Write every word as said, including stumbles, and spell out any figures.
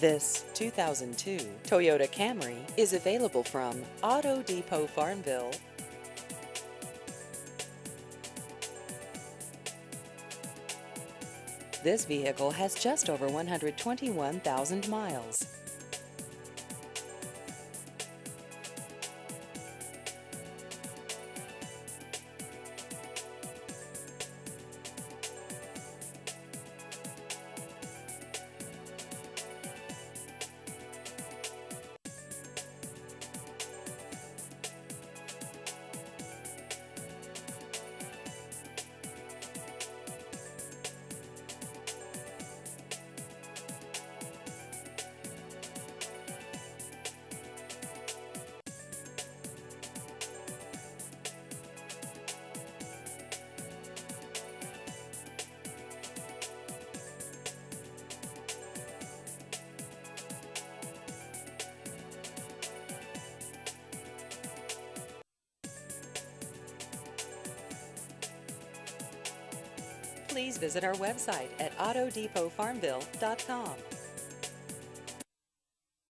This two thousand two Toyota Camry is available from Auto Depot Farmville. This vehicle has just over one hundred twenty-one thousand miles. Please visit our website at auto depot farmville dot com.